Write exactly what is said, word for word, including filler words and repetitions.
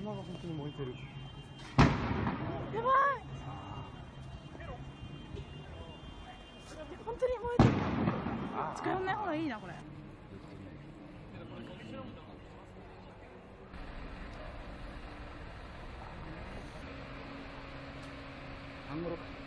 車が本当に燃えてる。 やばい。本当に燃えてる。近寄んない方がいいなこれ。 何頃か。